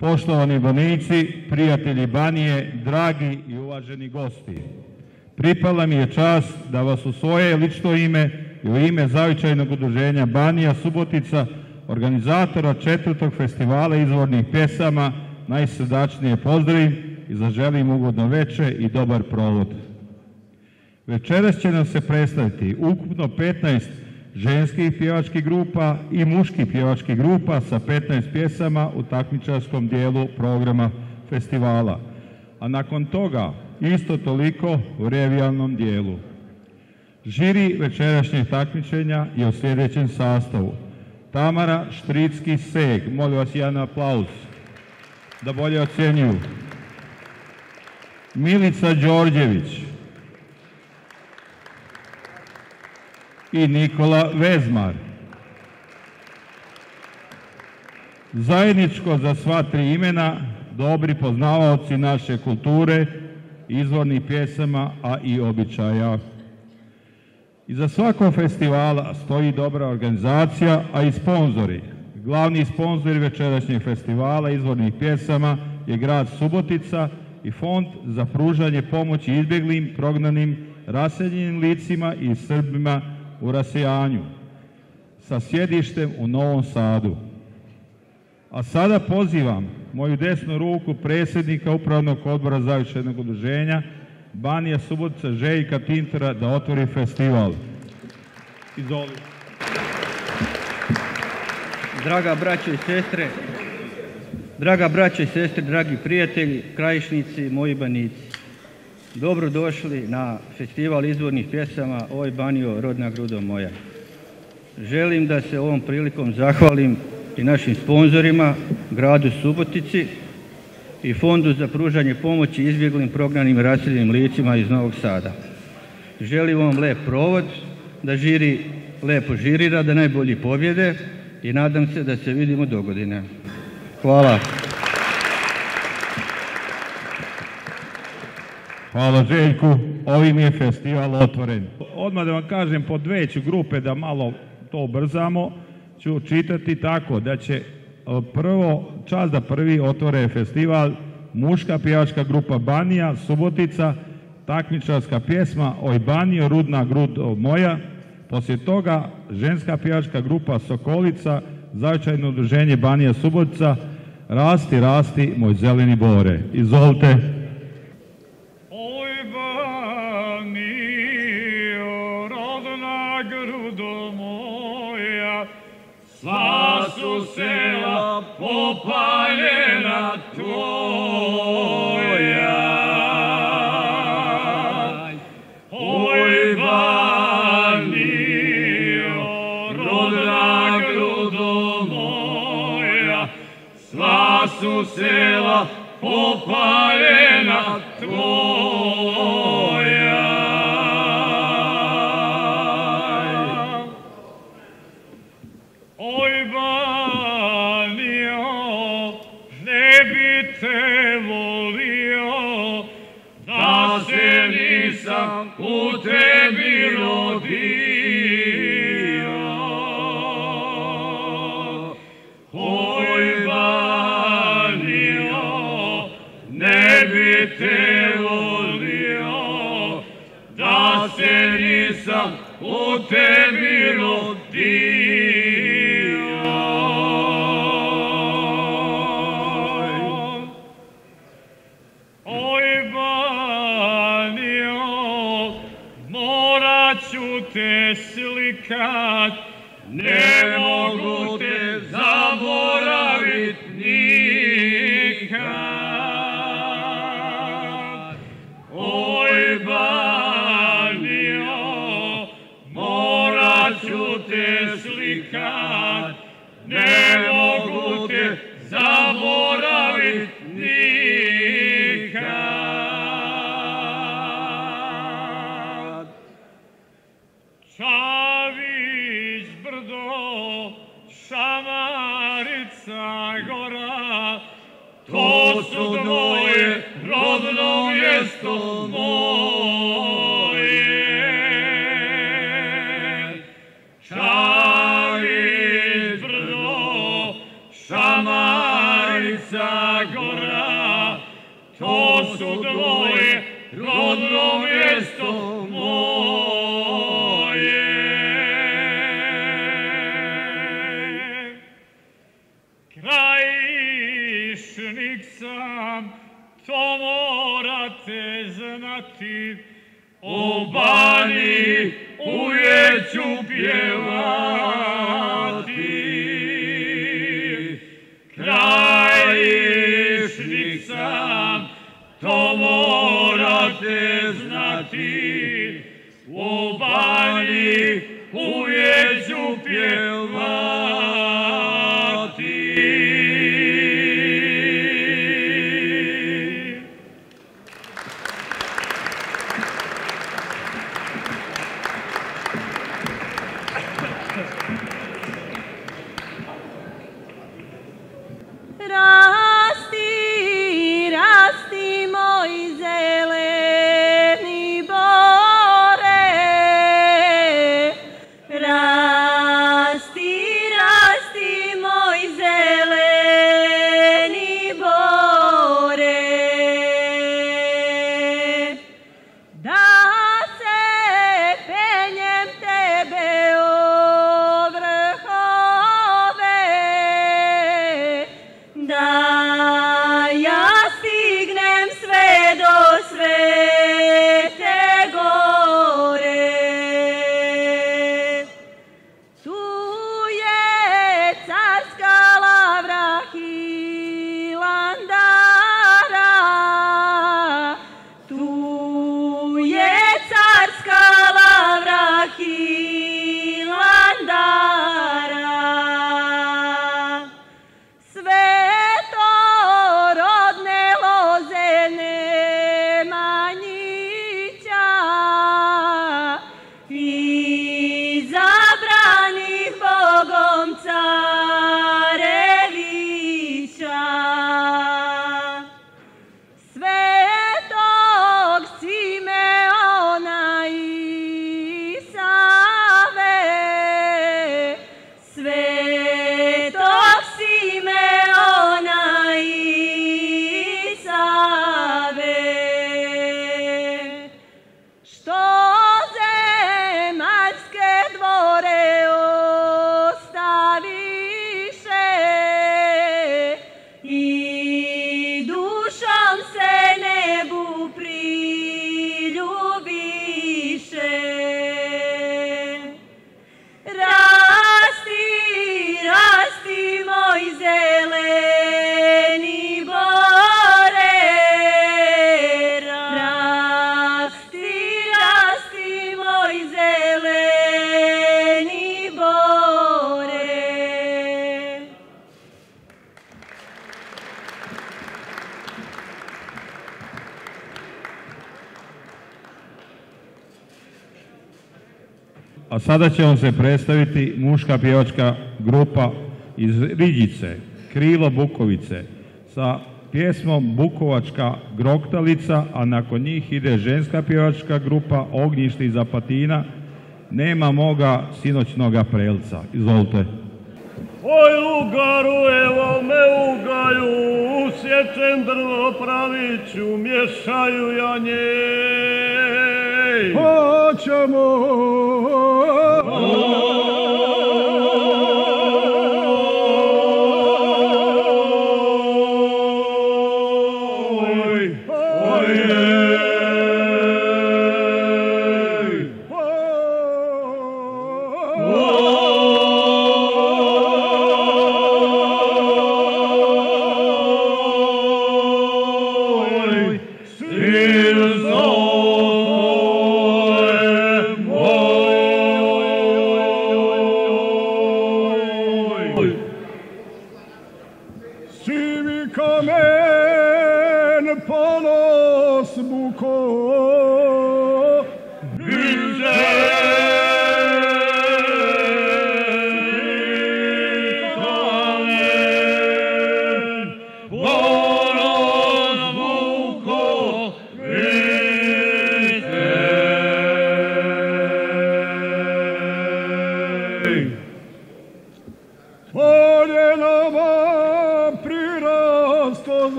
Poštovani Banijci, prijatelji Banije, dragi i uvaženi gosti, pripala mi je čast da vas u svoje lično ime i u ime Zavičajnog udruženja Banija Subotica, organizatora 4. festivala izvornih pjesama, najsrdačnije pozdravim i zaželim ugodno veče i dobar provod. Večeras će nam se predstaviti ukupno 15 ženskih pjevačkih grupa i muških pjevačkih grupa sa 15 pjesama u takmičarskom dijelu programa festivala, a nakon toga isto toliko u revijalnom dijelu. Žiri večerašnjeg takmičenja je u sljedećem sastavu: Tamara Štricki-Seg, molim vas jedan aplauz da bolje ocjenjuju, Milica Đorđević i Nikola Vezmar. Zajedničko za sva tri imena, dobri poznavaoci naše kulture, izvornih pjesama, a i običaja. Iza svakog festivala stoji dobra organizacija, a i sponzori. Glavni sponzori večerašnjeg festivala izvornih pjesama je grad Subotica i Fond za pružanje pomoći izbjeglim, prognanim, raseljenim licima i Srbima u rasejanju sa sjedištem u Novom Sadu. A sada pozivam moju desnu ruku predsjednika Upravnog odbora Zavičajnog udruženja Banija Subotica Željka Tintera da otvori festival. Izvolite. Draga braćo i sestre, dragi prijatelji, krajišnici, moji Banijci. Dobro došli na festival izvornih pjesama Oj Banijo, rodna grudo moja. Želim da se ovom prilikom zahvalim i našim sponzorima, gradu Subotici i Fondu za pružanje pomoći izbjeglim, prognanim i raseljenim licima iz Novog Sada. Želim vam lep provod, da žiri lepo žirira, da najbolji pobjede i nadam se da se vidimo dogodine. Hvala. Hvala Željku, ovim je festival otvoren. Odmah da vam kažem, po dve ću grupe da malo to ubrzamo, ću čitati tako da će prvo, čas da prvi otvore festival muška pjevačka grupa Banija Subotica, takmičarska pjesma Oj Banijo, rodna grudo moja. Poslije toga ženska pjevačka grupa Sokolica, Zavičajno udruženje Banija Subotica, Rasti, rasti, moj zeleni bore. Izvolite. Oj Banijo, rodna grudo moja, sva su sela popaljena tvoja. Oj Banijo, rodna grudo moja, sva su sela popaljena tvoja. Oj Banijo, ne bi te volio da se nisam u tebi rodio. Oj Banijo, ne bi te volio da se nisam u tebi rodio. Oj Banijo, morat ću te slikat, ne mogu te zaboravit nikad. Oj Banijo, morat ću te slikat, ne mogu te zaboravit nikad. Čavić brdo, Šamarica gora, to su tvoje rodno mjesto moje. Čavić brdo, Šamarica to su tvoje rodno mjesto moje. Krajišnik sam, to morate znati, o Baniji uvijek ću pjevati. Krajišnik sam, to morate znati, o Baniji uvijek ću pjevati. A sada će vam se predstaviti muška pjevačka grupa iz Riđice, Krilo Bukovice, sa pjesmom Bukovačka groktalica, a nakon njih ide ženska pjevačka grupa Ognjište iz Apatina, Nema moga sinoćnoga prelca. Izvolite. Oj lugaru, evo me ugaju, usječem drvo praviću, mješaju ja njej. Hoćemo!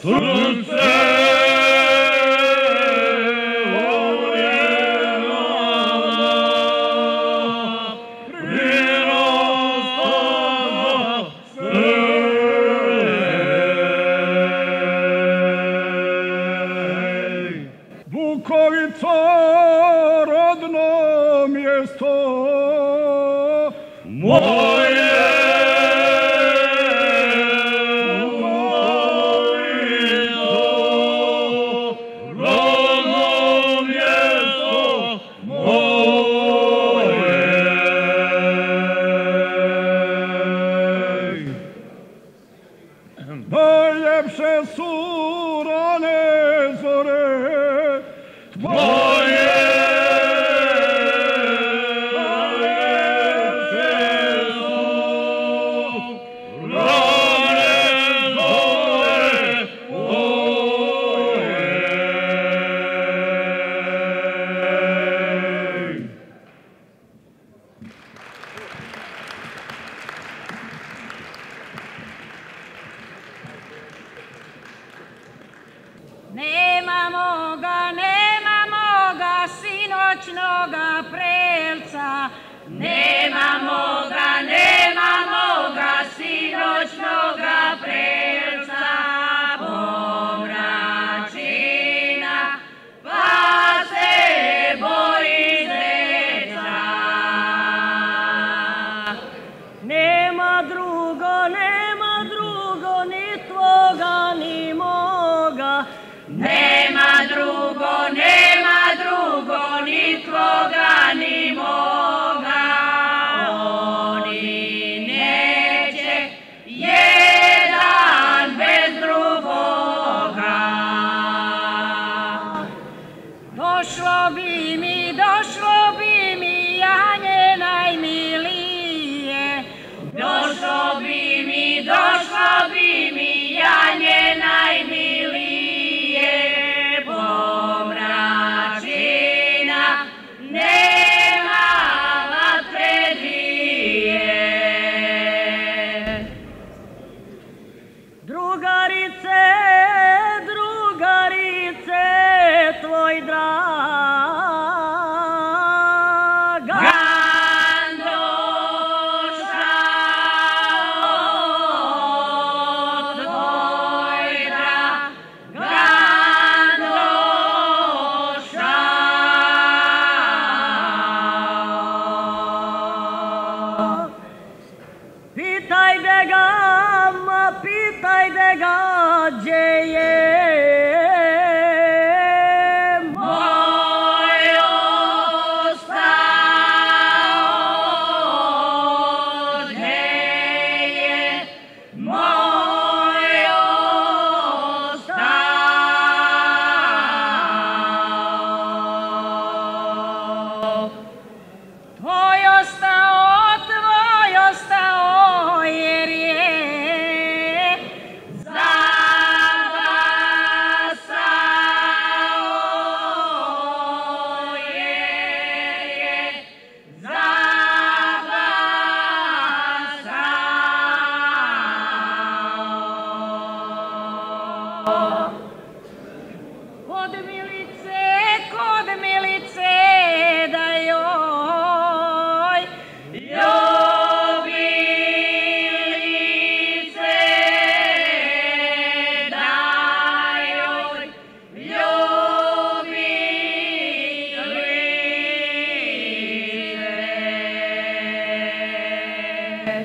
sunce Bukovica, rodno mjesto moje. Najljepše su rane zore tvoje. Najljepše su rane zore tvoje. Nema moga sinoćnoga prelca, nema moga sinoćnoga prelca, pomračina, pa se boji zeca. Nema drugo, ni tvoga, ni moga. Nema drugo, ni tvoga, ni moga. Oni neće jedan bez drugoga. Došlo bi mi janje najmilije. Došlo bi mi janje najmilije. Pomračina nema vatre dvije. Drugarice, tvoj dragan pitajte ga gdje je moj ostao, gdje je moj ostao. Tvoj ostao, jer je kod milice da joj ljubilice, da joj ljubilice.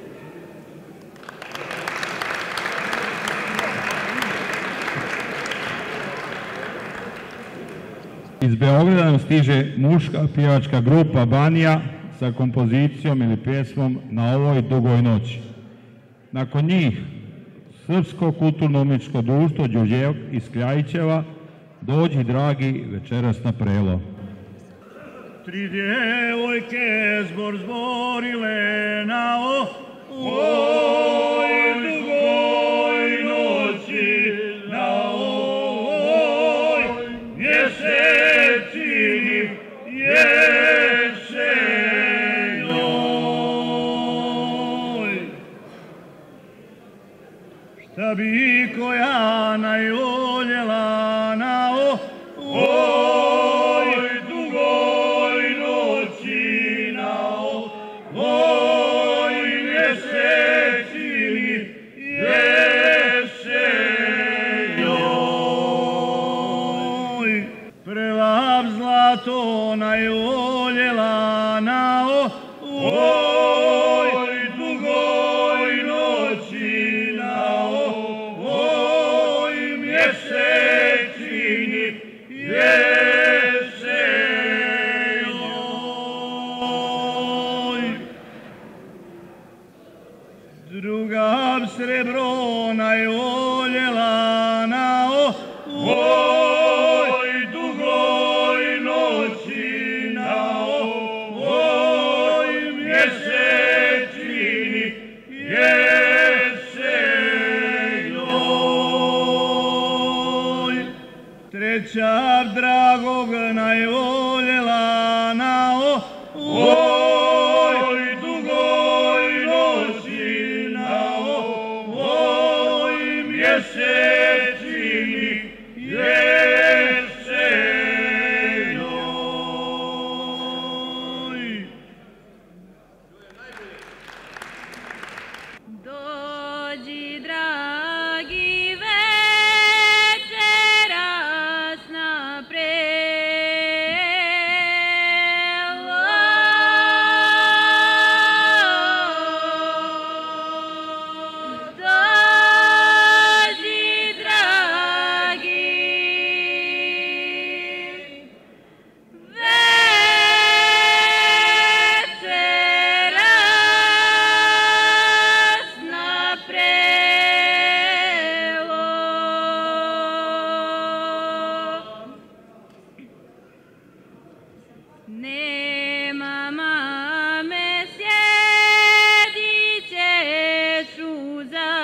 Iz Beograda nam stiže muška pjevačka grupa Banija sa kompozicijom ili pjesmom Na ovoj dugoj noći. Nakon njih Srpsko kulturno-umjetničko društvo Đurđevak iz Kljajićeva, Dođi dragi večeras na prelo. Tri djevojke zborile na ovoj dugoj noći, na ovoj mjesečini jesenjoj. Šta bi koja najvoljela na ovoj dugoj noći, na ovoj mjesečini veseljoj. Prva zlato najvoljela na ovoj dugoj noći, na ovoj mjesečini veseljoj. Druga srebro najvoljela na ovoj dugoj noći, na ovoj mjesečini veseljoj. Treća dragog najvoljela na ovoj dugoj noći, na ovoj mjesečini veseljoj. Dođi, dragi, večeras na prelo. Dođi, dragi, večeras na prelo. Nema mame, sjedit ćeš uza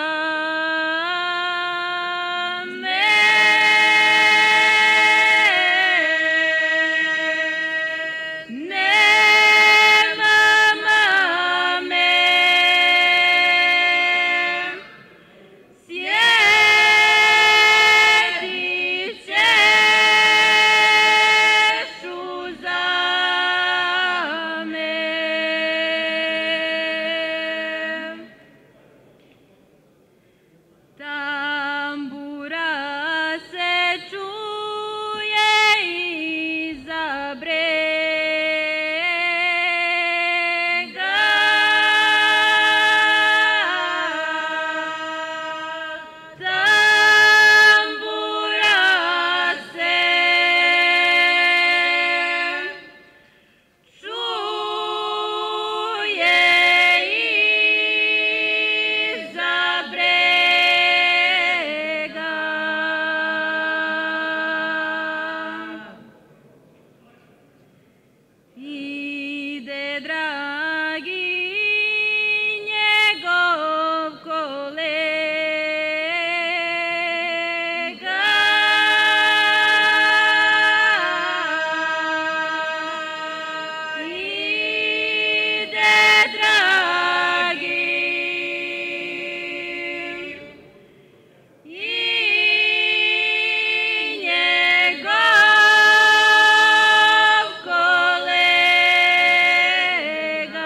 me. Nema mame, sjedit ćeš uza me. Tambura se čuje iza brega. Tambura se čuje iza brega. Ide, dragi, njegov kolega. Ide, dragi, i njegov kolega.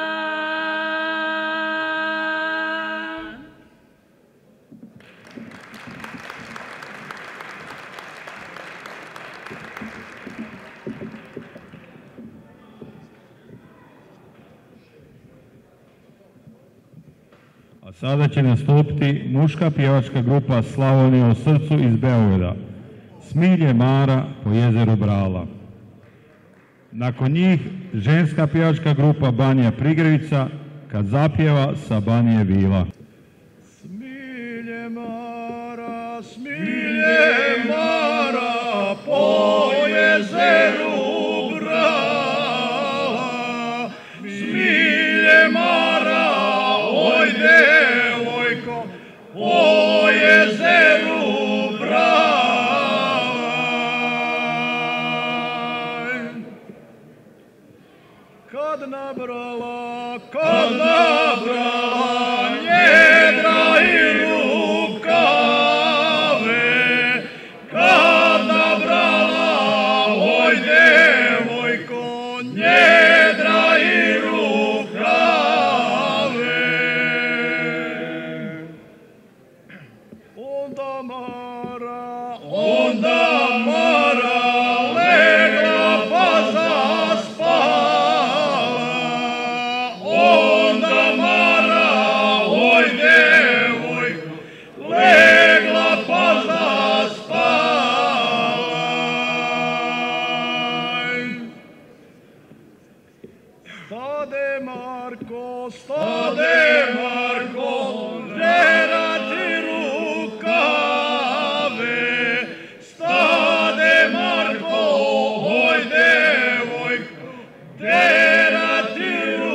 A sada će nastupiti muška pjevačka grupa Slavonija u srcu iz Beograda, Smilje Mara po jezeru Brala. Nakon njih ženska pjevačka grupa Banija Prigrevica, Kad zapjeva sa Banije Vila. Smilje Mara po jezeru Brala. Smilje Mara, oj devojko, po jezeru Brala. Kad nabrala njedra i rukave, Mara legla pa zaspala, onda Mara, oj devojko, legla pa zaspala. Stade Marko, žerati rukave, stade Marko, oj devojko, derati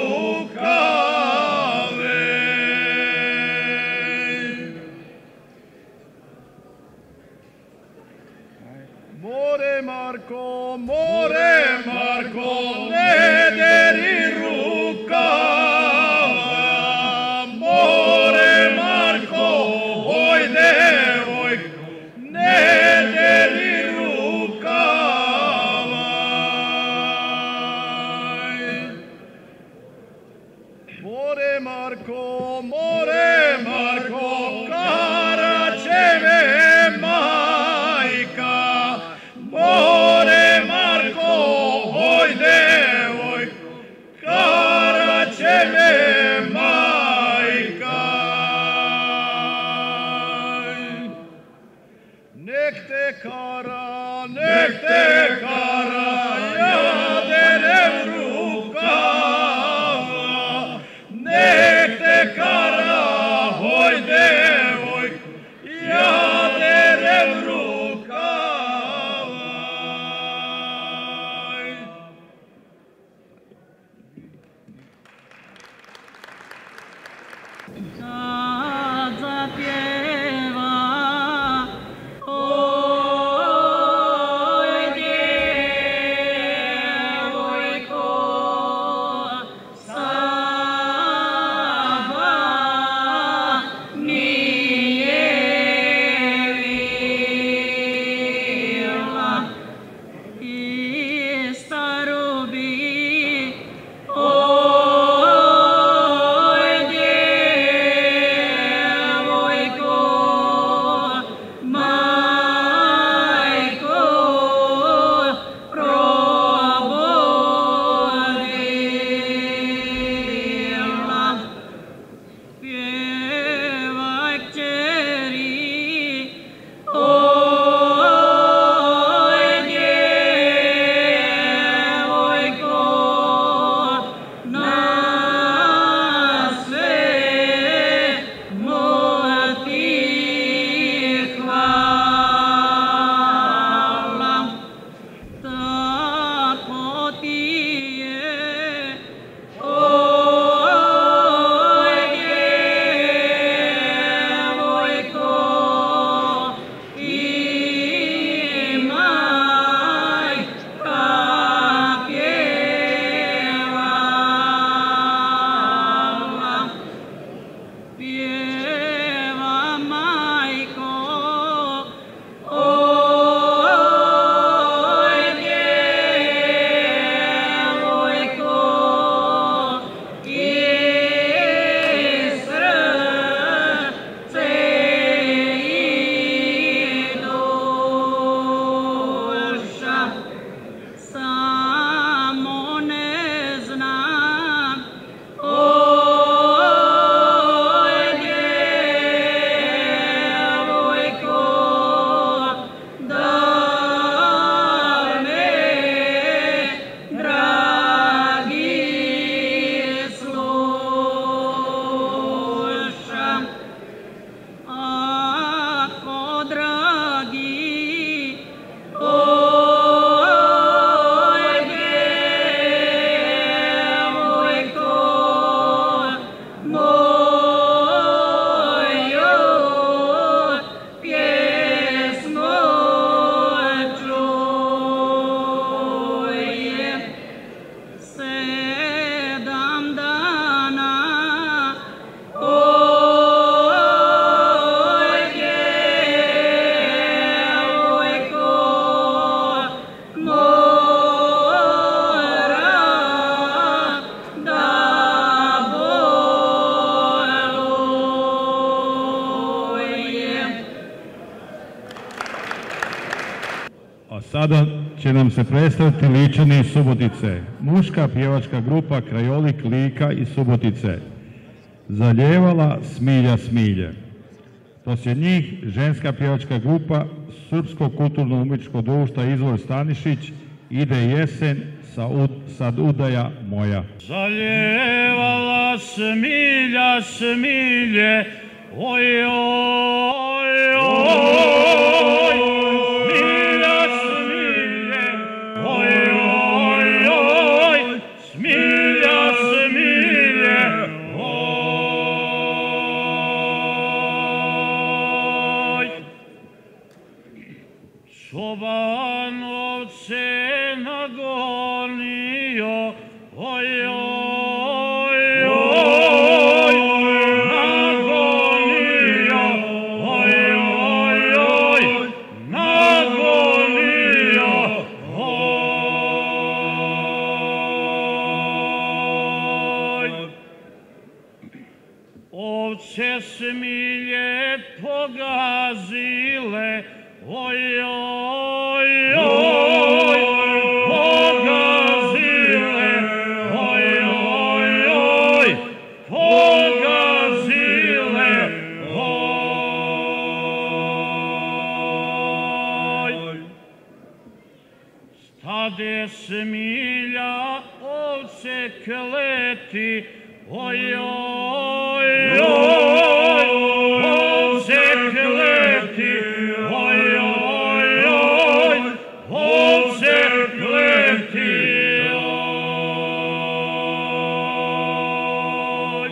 rukave. More Marko, ne deri rukava, more Marko, oj devojko, ne deri rukava. More Marko, Karačeve majka, more Marko, oj devojko, Karačeve majka. Nek te kara, ja derem rukava, nek te kara, oj devojko, ja derem rukava. Kad zapjeva, oj A sada će nam se predstaviti Ličani iz Subotice, muška pjevačka grupa Krajolik Lika iz Subotice. Zaljevala Smilja Smilje. Poslije njih ženska pjevačka grupa Srpskog kulturno-umjetničkog društva Izvor Stanišić Ide jesen sad udaja moja. Zaljevala Smilja Smilje, oj, oj, oj, Smilja Smilje, oj, oj, oj, Smilja Smilje, oj. Šobanovce nagonio, oj, oj, oj, nagonio, oj, oj, oj, nagonio, oj. Ovce Smilje pogazile, oj, oj, oj, pogazile, oj, oj, oj, pogazile, oj. Stade Smilja ovce kleti, oj, oj, oj, ovce kleti, oj, oj, oj, ovce kleti, oj.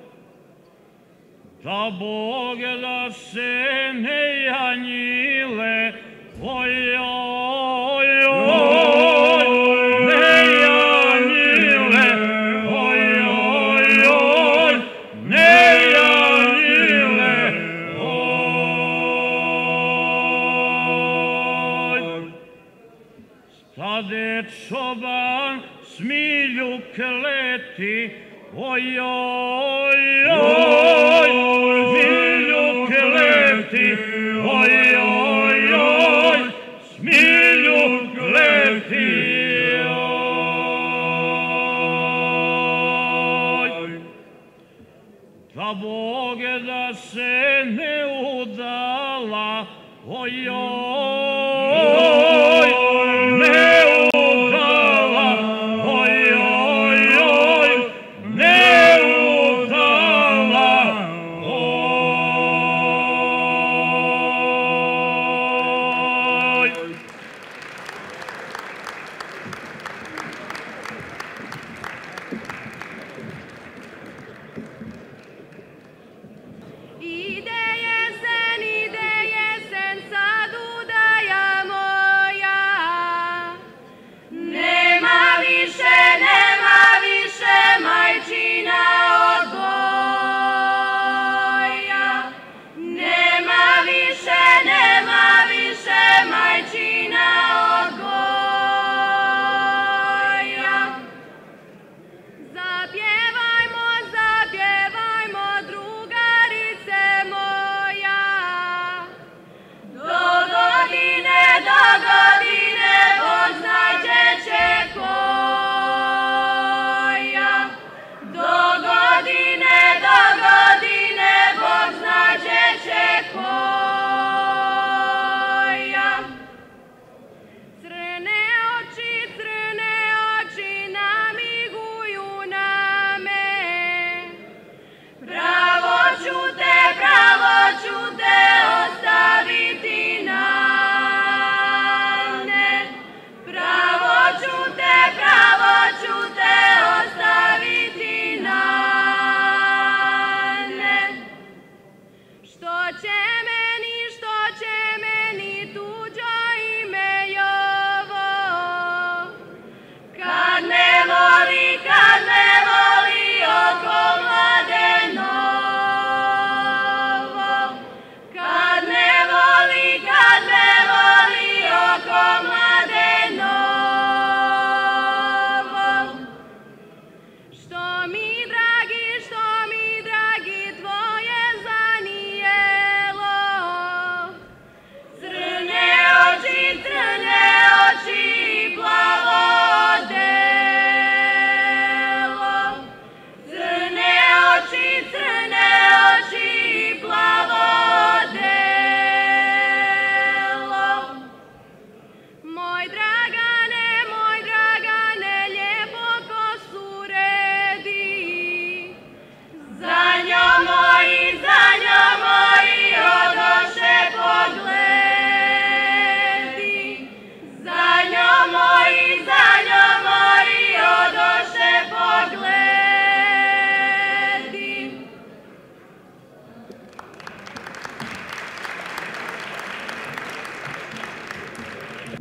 Da Bog da se ne janjile, oj, oj, oj, ne janjile, oj, oj, oj, ne janjile, oj. Stade čoban Smilju kleti, oj, oj, oj, Smilju kleti, oj, oj, oj, Smilju kleti, oj. Da Bog da se ne udala, oj, oj, ne udala, oj, oj, oj, ne udala, oj. Ide jesen, sad udaja moja.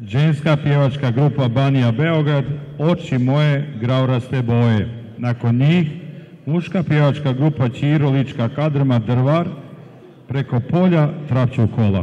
ženska pjevačka grupa Banija Beograd, Oči moje grauraste boje. Nakon njih muška pjevačka grupa Ćiro Lička Kadrma Drvar, Preko polja trapću kola.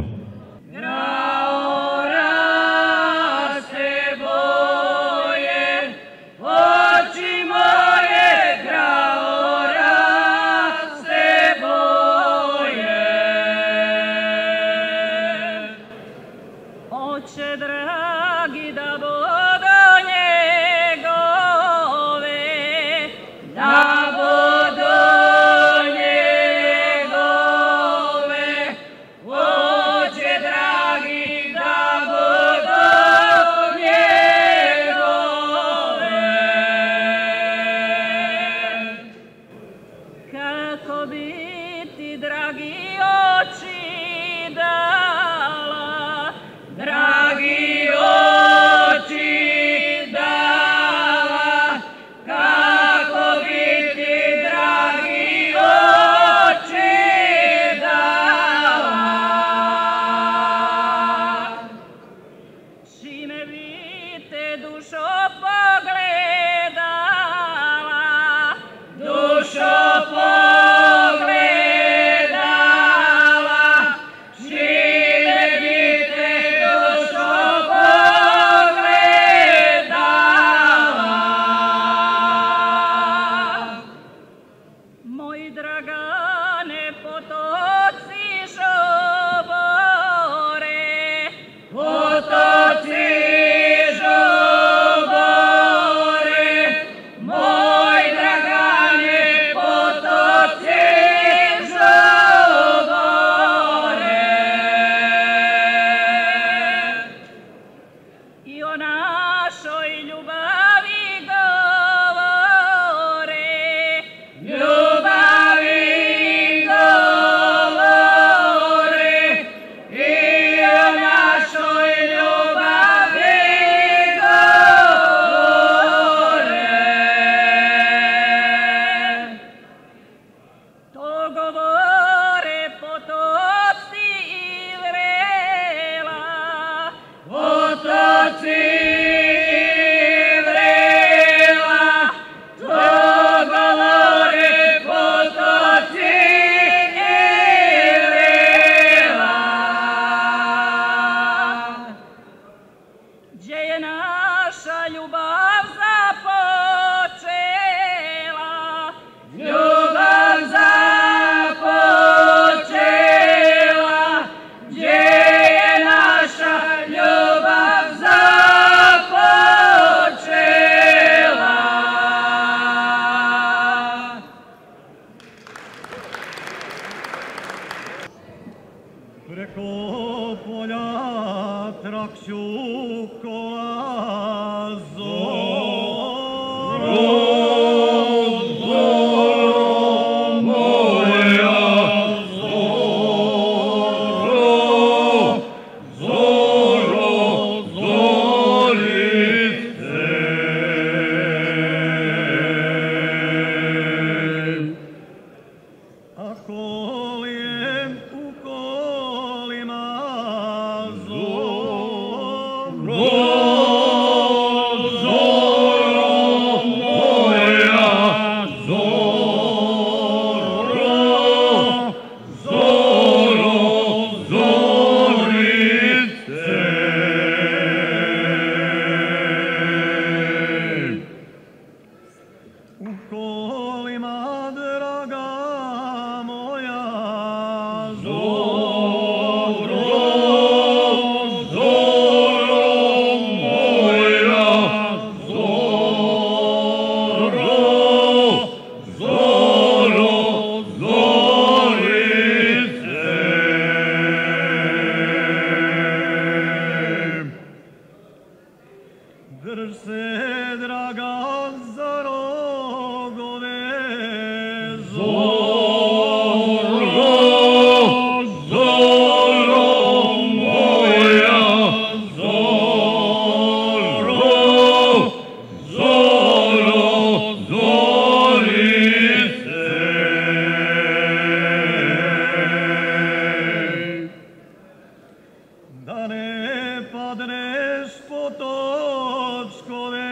Da ne pa zadreš potočkove.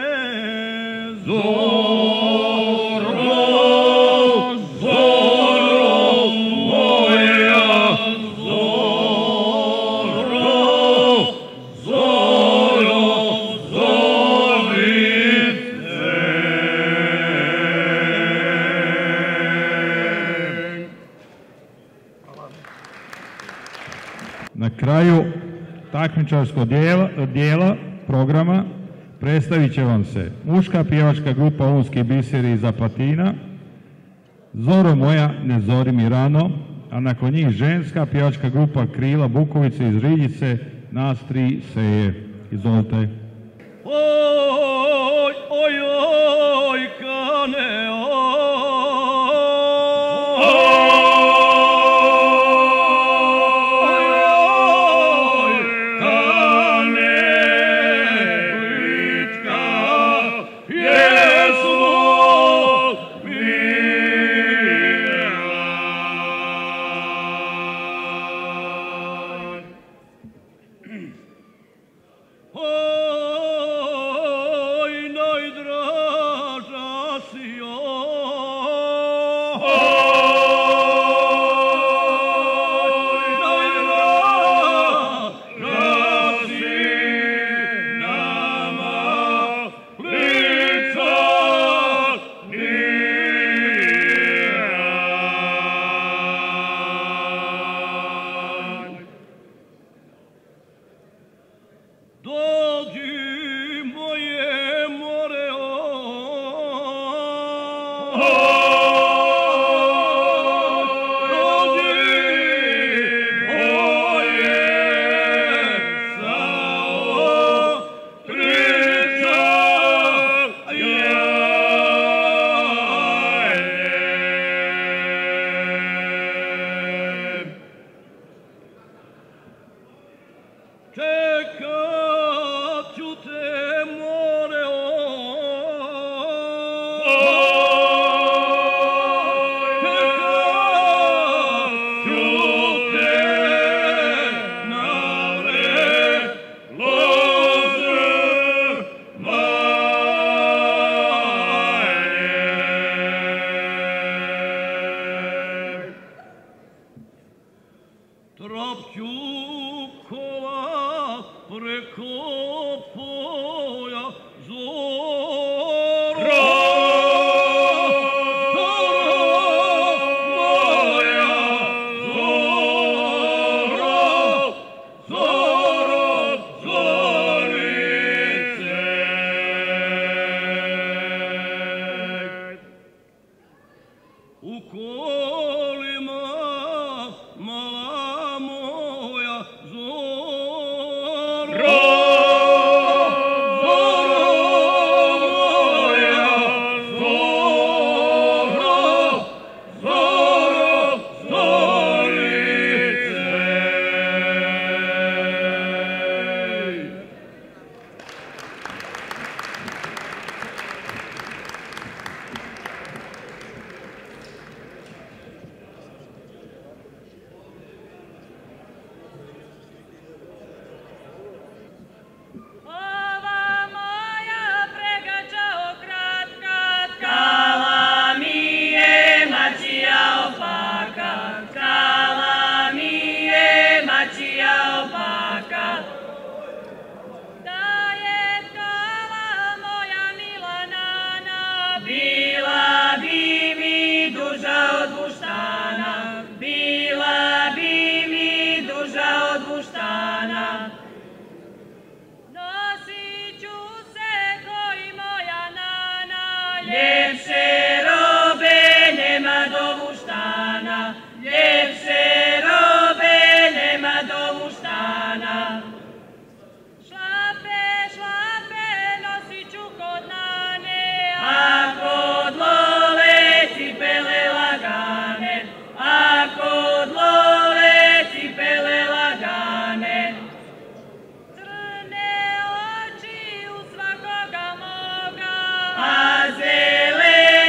Na kraju takmičarskog dijela programa predstavit će vam se muška pjevačka grupa Unski biseri iz Apatina, Zoro moja, ne zori mi rano, a nakon njih ženska pjevačka grupa Krila Bukovice iz Riljice, nas tri seje. Izvolite. Oj, oj, oj, kane, a zelene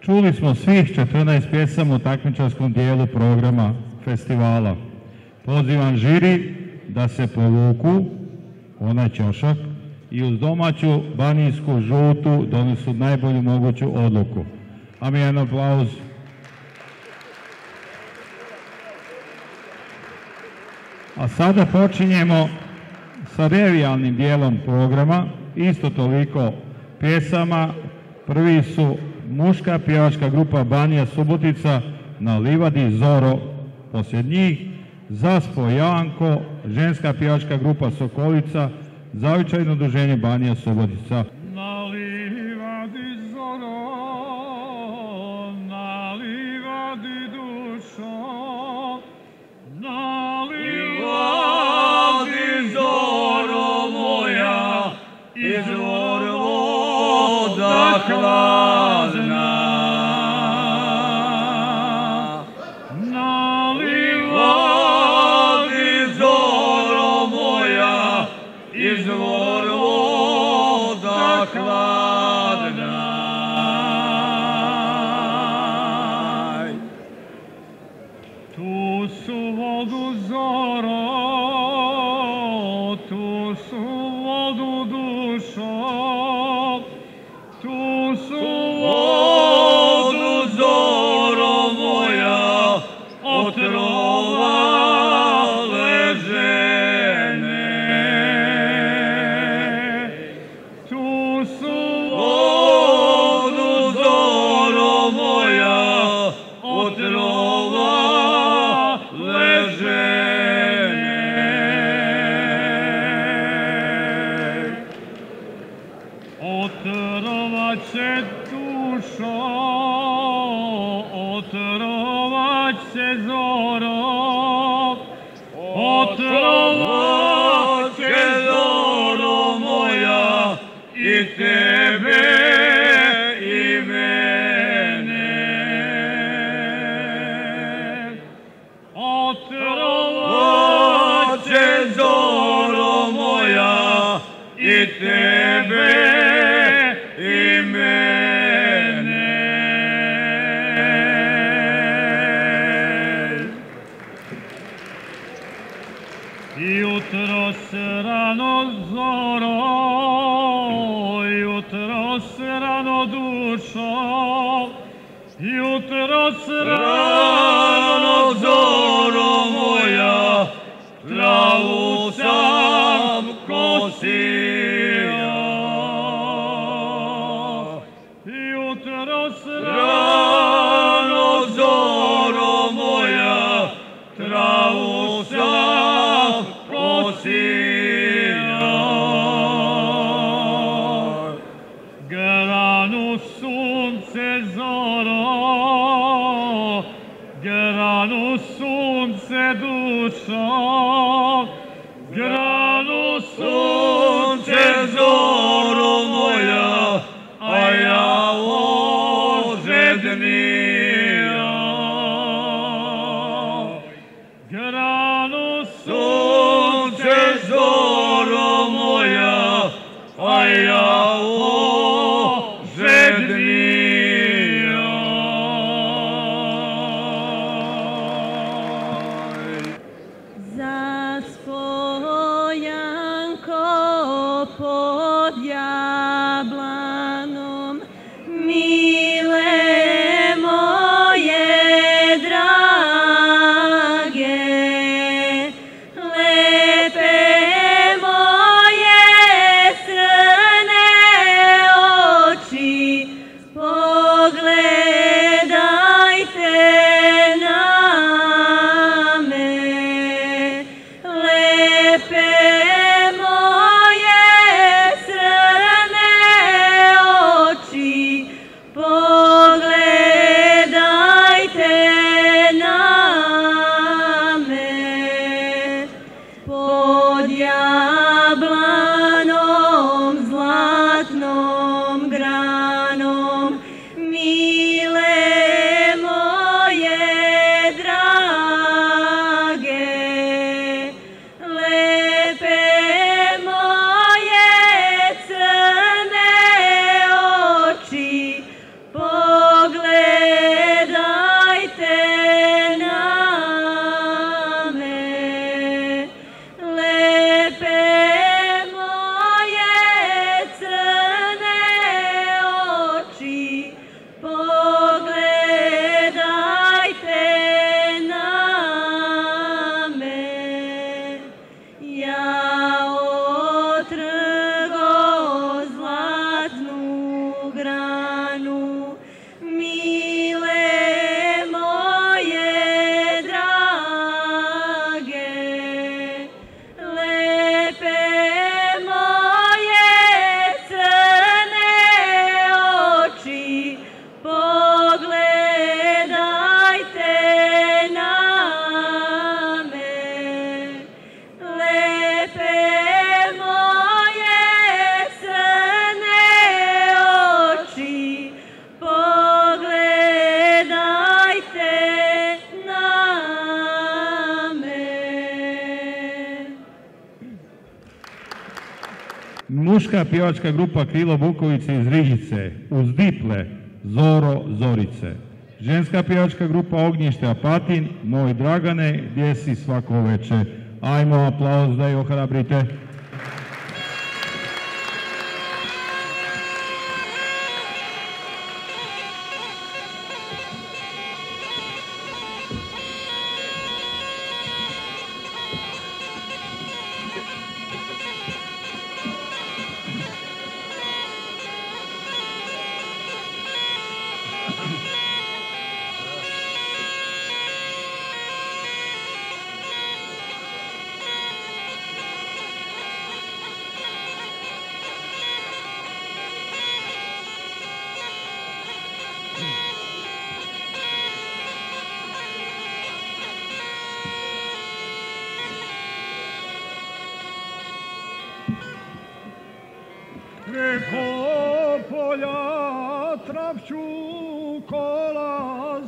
Čuli smo svih 14 pjesama u takmičarskom dijelu programa festivala. Pozivam žiri da se povuku, onaj ćošak, i uz domaću banijsku žutu donesu najbolju moguću odluku. A mi jedan aplauz. A sada počinjemo sa revijalnim dijelom programa, isto toliko pjesama. Prvi su muška pjevačka grupa Banija Subotica na livadi Zoro, poslije njih Zaspo Janko, ženska pjevačka grupa Sokolica, zavičajno udruženje Banija Subotica. Na livadi Zoro, na livadi dušo, na livadi Zoro moja, izvor voda hladna. Na livadi Zoro moja, izvor voda hladna. Tu su vodu Zoro, tu su vodu dušo, tu su vodu Zoro moja, otrovale žene. Tu su vodu Zoro moja, otrovale žene. Otrovaće dušo, otrovaće Zoro, otrovaće Zoro moja, i tebe i mene. Otrovaće Zoro moja, i tebe i mene. Jutros rano Zoro, jutros rano dušo, jutros rano Zoro moja, travu sam kosio. Jutros rano Zoro moja, travu sam kosio. Granu sunce Zoro, granu sunce dušo, granu sunce Zoro moja, a ja ožednio. Granu sunce Zoro moja, a ja ožednio. Zaspojanko pod jablanom, mile ženska pjevačka grupa Krilo Bukovice iz Rižice uz diple Zoro Zorice. Ženska pjevačka grupa Ognjište Apatin, Moj Dragane, gdje si svako veče. Ajmo aplauz da je ohrabrite. Preko polja trapću kola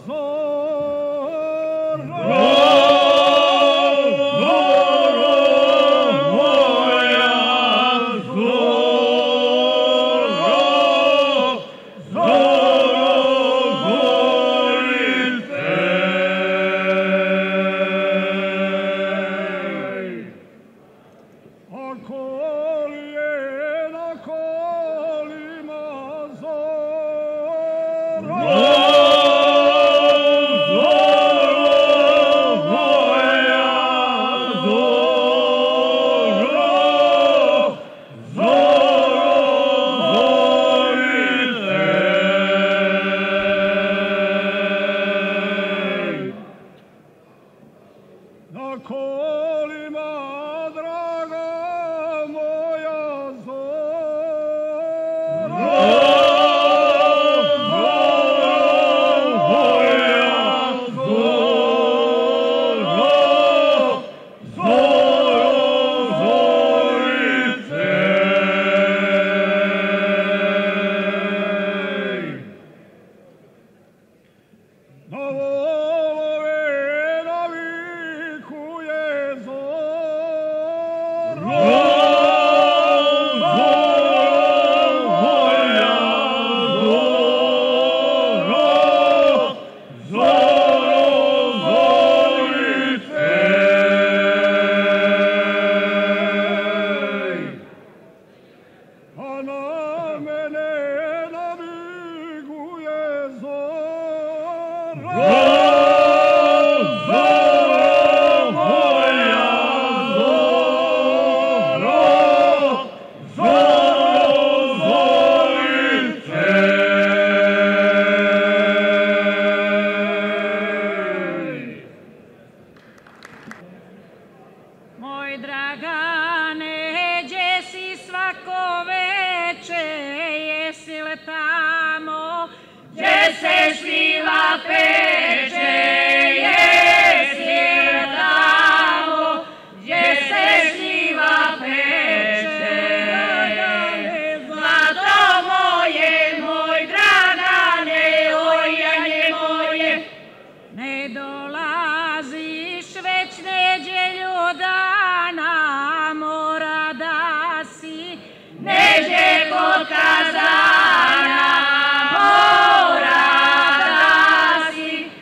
Kazana mora da si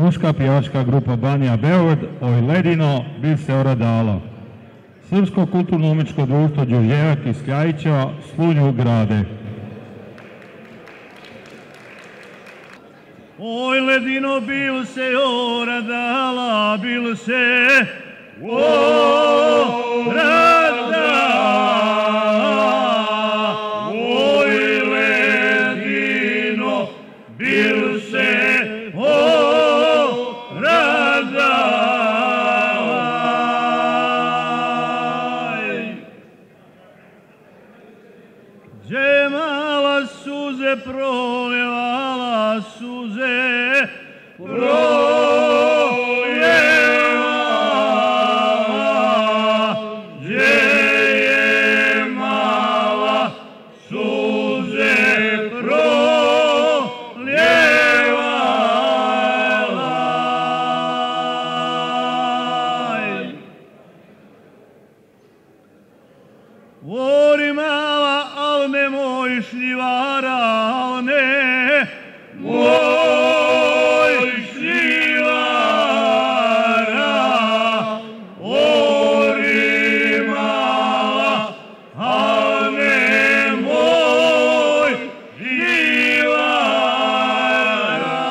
Muška pjevačka grupa Banija Beograd, Oj ledino, bil se oradalo. Srpsko kulturno-umetničko društvo Đurđevac iz Kljajićeva, Slunju grade. Oj ledino, bil se oradala, bil se oradala. Oj ledino, bil se Džemala suze proljevala, suze proljevala. Džemala suze proljevala. Vori mala, al nemoj šljivara, al nemoj šljivara. Vori mala, al nemoj šljivara.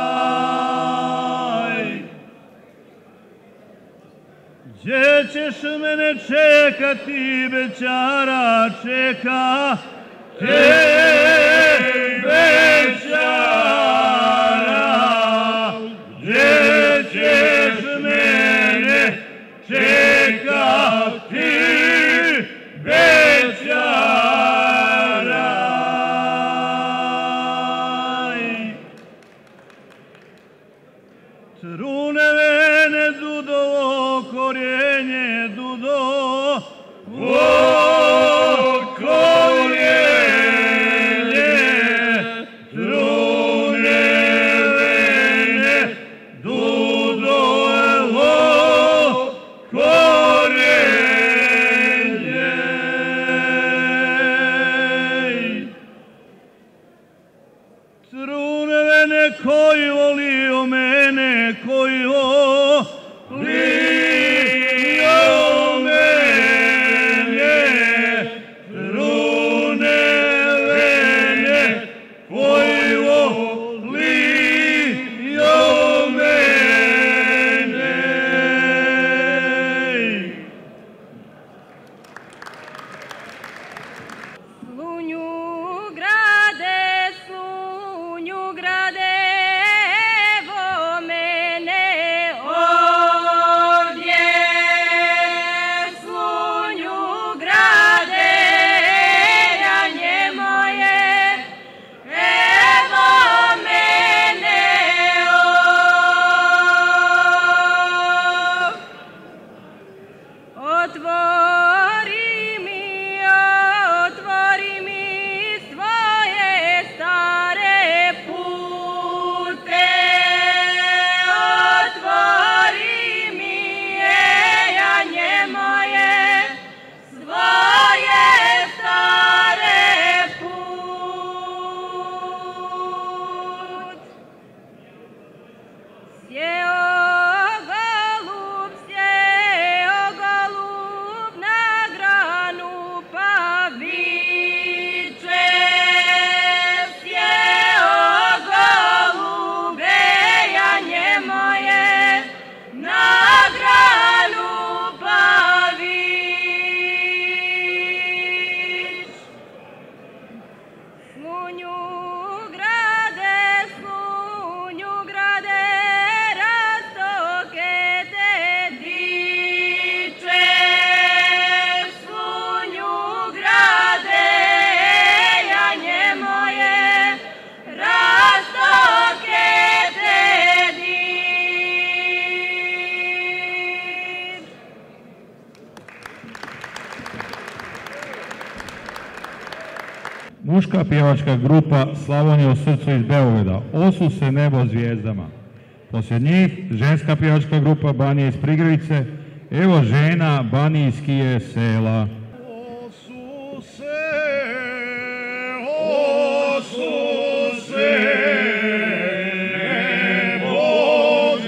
Gdje ćeš mene čekati, bećara, čeka te bećara. Gdje ćeš mene čekati, bećara. Trune mene dudovo korjenje, dudovo korjenje. Trune mene dudovo korjenje. Trune mene koji volio mene, koji volio mene. Trune mene koji volio mene. Slunju grade, evo mene ovdje. Slunju grade, janje moje, evo mene otvori mi svoje stare pute. Otvori mi, janje moje, svoje stare put. Sjeo golub na granu pa viče. Sjeo golube, janje moje, na granu pa vič. Slunju grade, rastoke te diče. Slunju grade, janje moje, rastoke te dič. Muška pjevačka grupa Slavonija u srcu iz Beograda, Osu se nebo zvijezdama. Poslije njih ženska pjevačka grupa Banije iz Prigrevice, Evo žena banijskije sela. Osuse, nebo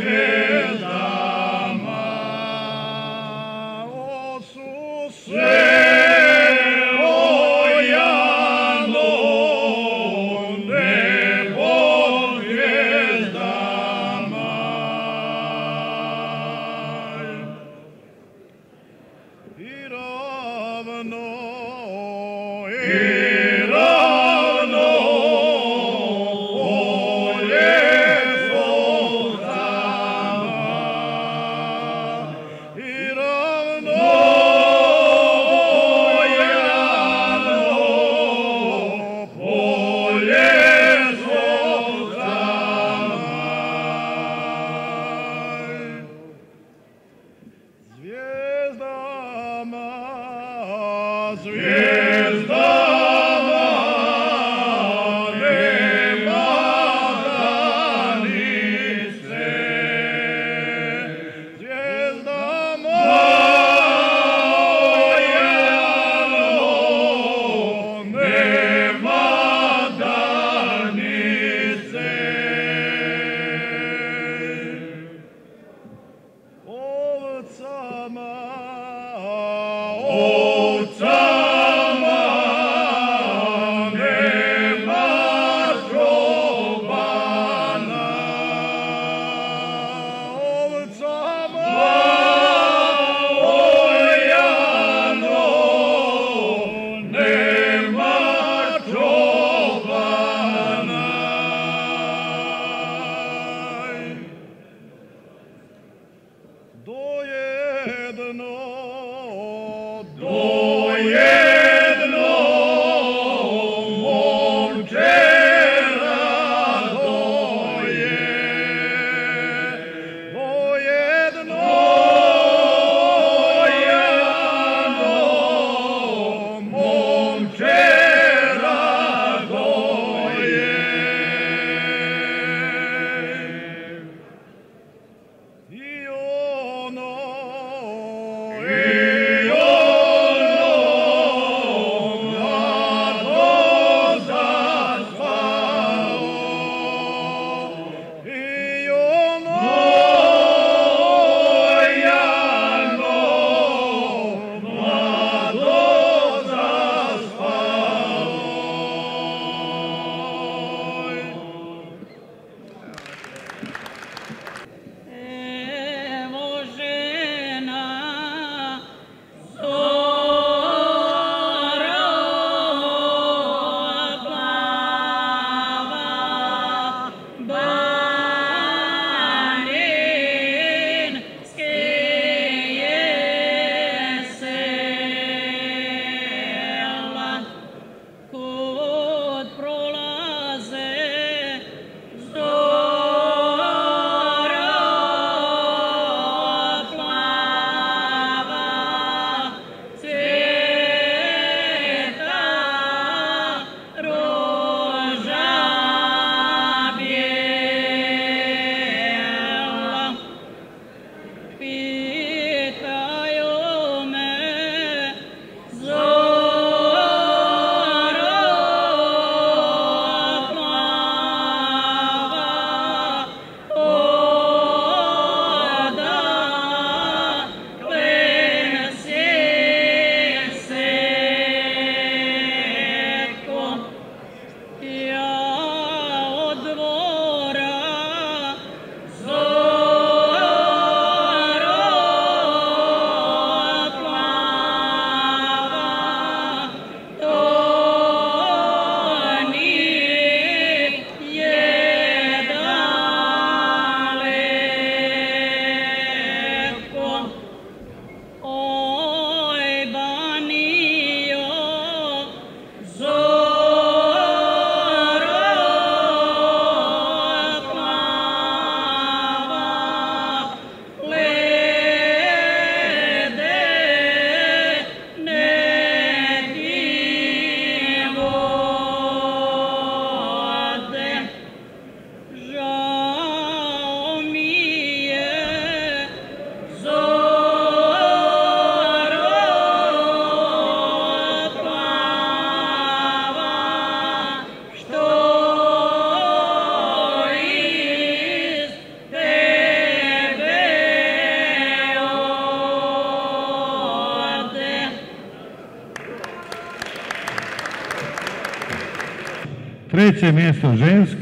Treće mjesto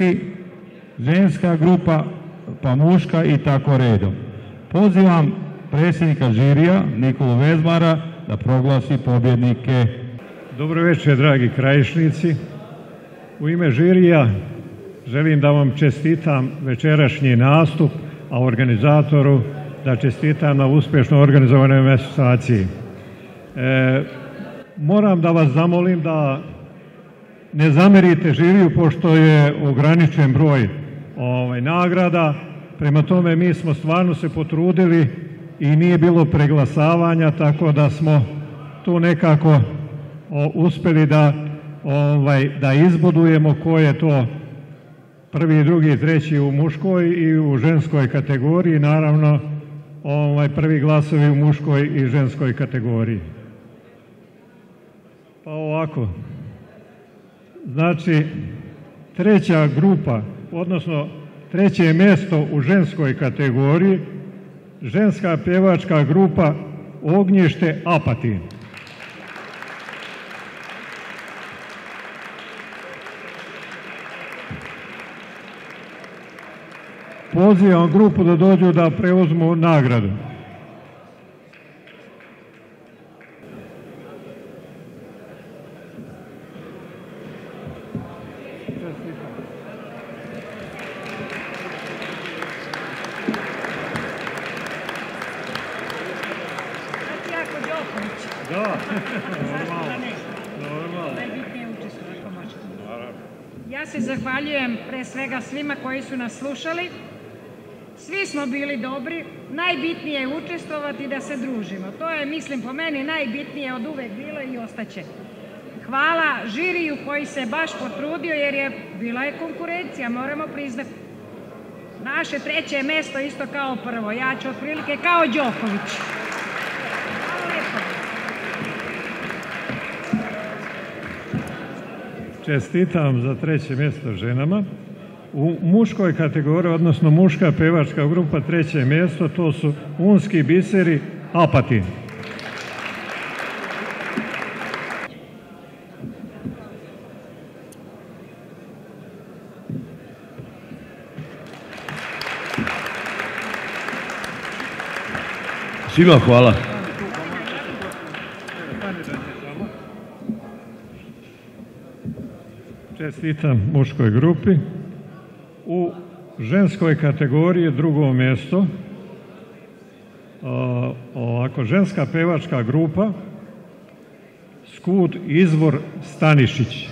ženska grupa, pa muška i tako redom. Pozivam predsjednika žirija Nikolu Vezmara da proglasi pobjednike. Dobro večer, dragi krajišnici. U ime žirija želim da vam čestitam večerašnji nastup, a organizatoru da čestitam na uspješno organizovanoj manifestaciji. Moram da vas zamolim da ne zamerite žiriju pošto je ograničen broj nagrada. Prema tome mi smo stvarno se potrudili i nije bilo preglasavanja, tako da smo tu nekako uspjeli da izbudujemo ko je to prvi, drugi, treći u muškoj i u ženskoj kategoriji, naravno prvi glasovi u muškoj i ženskoj kategoriji. Pa ovako, znači treća grupa, odnosno treće mjesto u ženskoj kategoriji, ženska pjevačka grupa Ognjište Apatin. Pozivam grupu da dođu da preuzmu nagradu. Ja se zahvaljujem pre svega svima koji su nas slušali. Svi smo bili dobri, najbitnije je učestvovati i da se družimo. To je, mislim, po meni najbitnije od uvek bilo i ostaće. Hvala žiriju koji se baš potrudio jer bila je konkurencija, moramo priznati. Naše treće mesto isto kao prvo, ja ću otprilike kao Đoković. Hvala lepo. Čestitam za treće mjesto ženama. U muškoj kategoriji, odnosno muška pevačka grupa, treće mjesto, to su Unski biseri Apatin. Svima hvala. Čestitam muškoj grupi. U ženskoj kategoriji drugo mjesto, ovako, ženska pevačka grupa Skud Izvor Stanišić.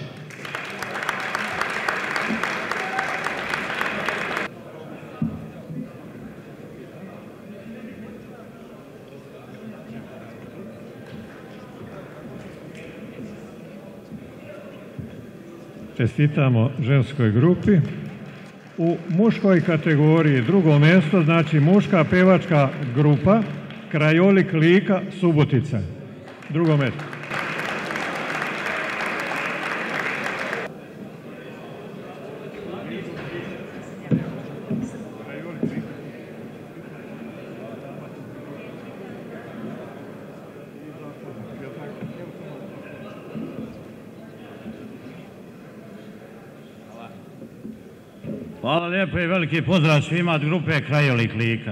Čestitamo ženskoj grupi. U muškoj kategoriji drugo mjesto, znači muška pevačka grupa Krajolik Lika Subotica. Drugo mjesto. Hvala lijepo i veliki pozdrav svima od grupe Krajolik Lika.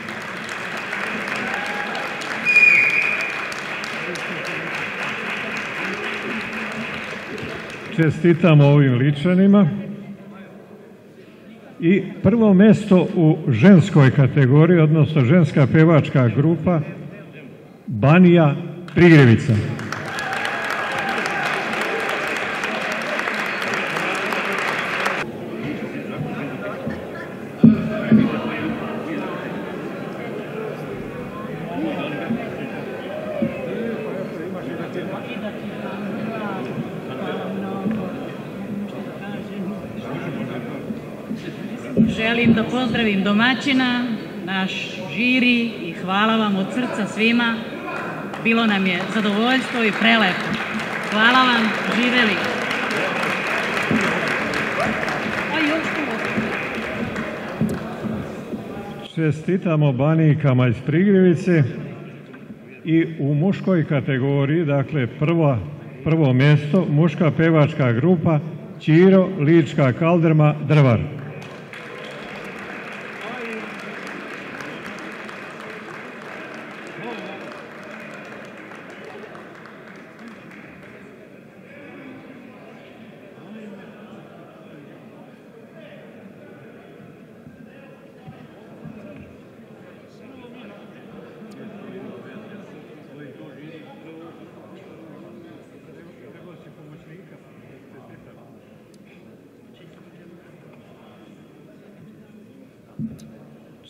Čestitamo ovim Ličanima. I prvo mjesto u ženskoj kategoriji, odnosno ženska pevačka grupa Banija Prigrevica. Želim da pozdravim domaćina, naš žiri i hvala vam od srca svima. Bilo nam je zadovoljstvo i prelepo. Hvala vam, živeli. Čestitamo Banijkama iz Prigrevice i u muškoj kategoriji, dakle prvo mjesto, muška pevačka grupa Ćiro Lička Kaldrma Drvar.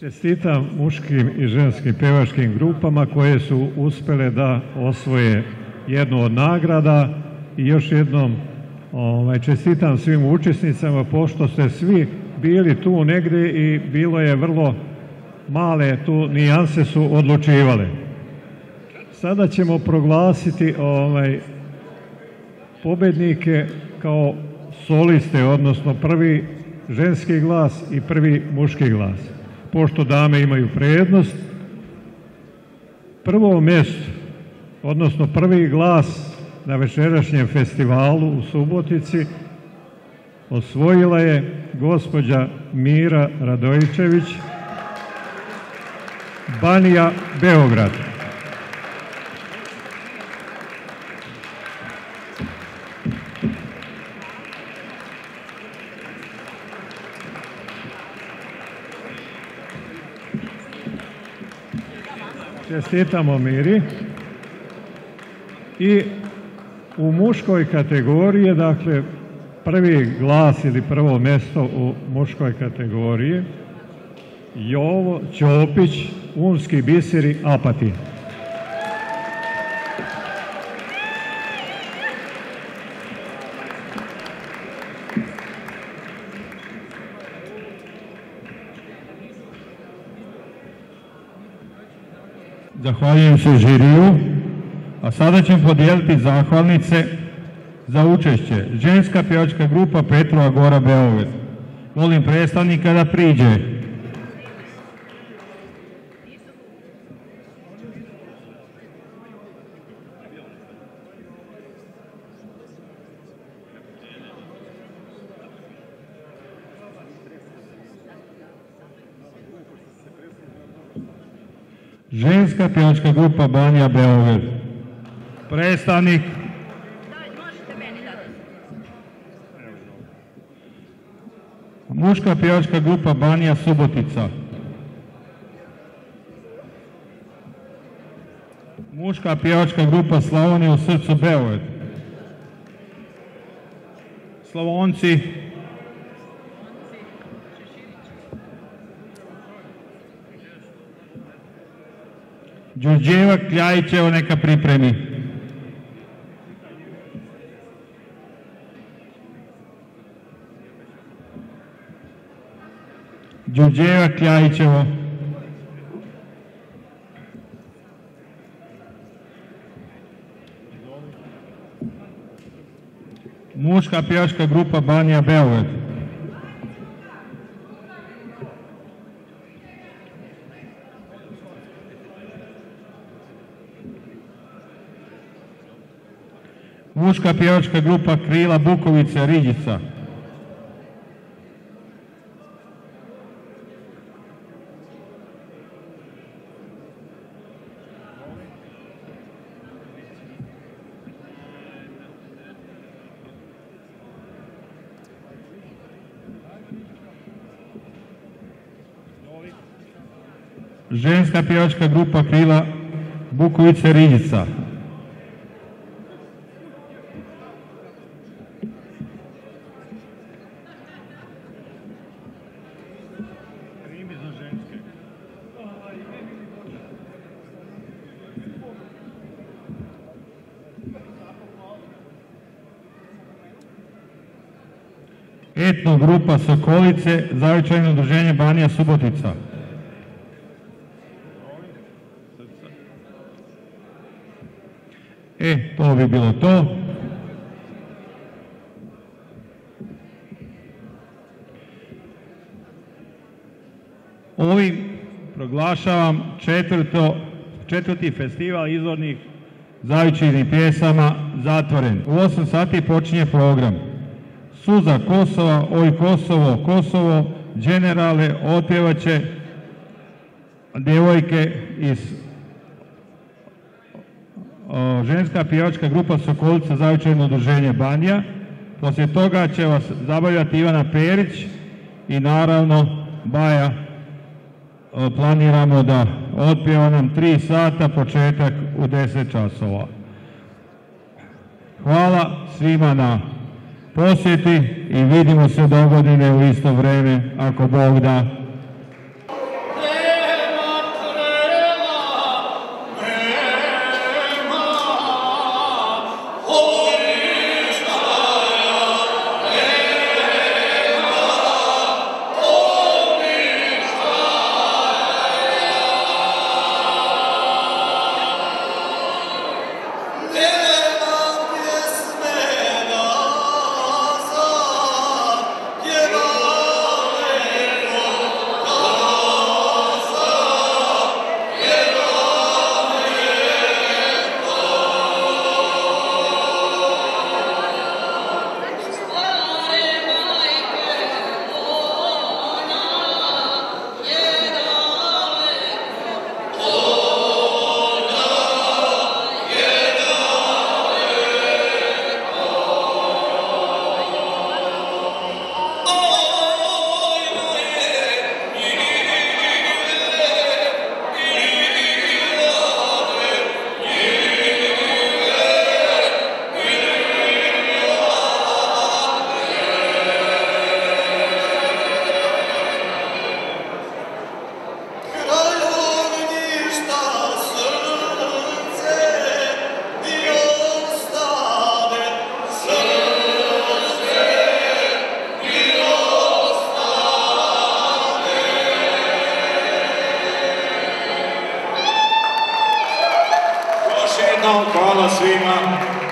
Čestitam muškim i ženskim pevačkim grupama koje su uspjele da osvoje jednu od nagrada i još jednom čestitam svim učesnicama pošto ste svi bili tu negdje i bilo je vrlo male tu nijanse su odlučivale. Sada ćemo proglasiti pobednike kao soliste, odnosno prvi ženski glas i prvi muški glas. Pošto dame imaju prednost, prvo mjesto, odnosno prvi glas na večerašnjem festivalu u Subotici osvojila je gospođa Mira Radojičević, Banija, Beograd. Čestitamo Miri. I u muškoj kategoriji, dakle prvi glas ili prvo mjesto u muškoj kategoriji, Jovo Ćopić, Unski biseri, Apatin. Zahvaljujem se žiriju, a sada ćemo podijeliti zahvalnice za učešće. Ženska pjevačka grupa Petrova Gora, Beograd. Molim predstavnika da priđe. Ženska pjevačka grupa Banija, Beograd. Predstavnik. Muška pjevačka grupa Banija, Subotica. Muška pjevačka grupa Slavonija u srcu, Beograd. Slavonci. Đurđeva Kljajićeva neka pripremi. Đurđeva Kljajićeva. Muška pjevačka grupa Banija, Beograd. Muška pjevačka grupa Krila Bukovice, Riđica. Ženska pjevačka grupa Krila Bukovice, Riđica. Etno grupa Sokolice, Zavičajno udruženje Banija, Subotica. To bi bilo to. Ovim proglašavam četvrti festival izvornih zavičajnih pjesama zatvoren. U 8 sati počinje program. Suza Kosova, Oj Kosovo, Kosovo, Generale, otpjevaće djevojke iz ženska pjevačka grupa Sokolica, Zavičajno udruženje Banija. Poslije toga će vas zabavljati Ivana Perić i naravno Baja. Planiramo da otpjeva nam 3 sata, početak u 10 časova. Hvala svima na posjeti i vidimo se dogodine u isto vrijeme, ako Bog da. prijatno, hvala svima.